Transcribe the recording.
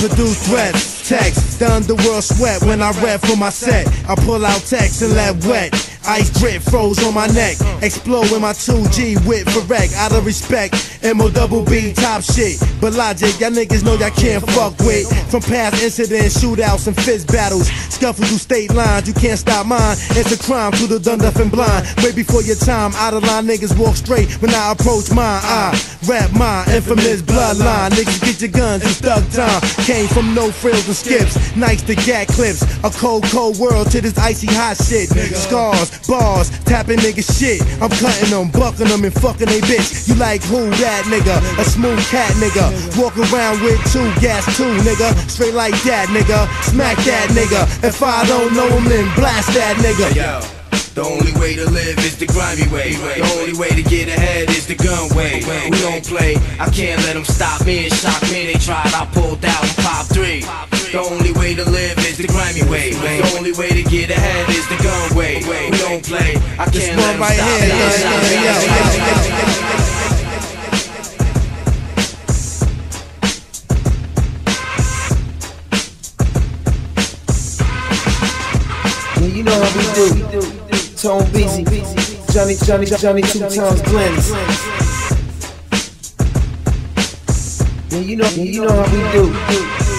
produce threats, text, the underworld sweat when I rap for my set. I pull out text and let wet. Ice drip froze on my neck. Explode with my 2G whip for wreck. Out of respect, MO-double-B top shit. But logic, y'all niggas know y'all can't fuck with. From past incidents, shootouts and fist battles, scuffles through state lines, you can't stop mine. It's a crime to the done deaf and blind. Way before your time, out of line niggas walk straight when I approach mine. I rap my infamous bloodline. Niggas get your guns, it's thug time. Came from no frills and skips, nice to gat clips. A cold, cold world to this icy hot shit. Scars, bars, tapping nigga shit. I'm cutting them, bucking them, and fucking they bitch. You like who? That nigga, a smooth cat nigga. Walk around with two gas too, nigga. Straight like that nigga. Smack that nigga. If I don't know him, then blast that nigga. Yo. The only way to live is the grimy way. The only way to get ahead is the gun way. We don't play, I can't let them stop me and shock me. They tried, I pulled out and popped 3. The only way to live is the grimy way. The only way to get ahead is the gun way. We don't play, I can't let them stop me and shock me. You know how we do. Tone Beezy, Johnny 2 times blends. Yeah, you know how we do.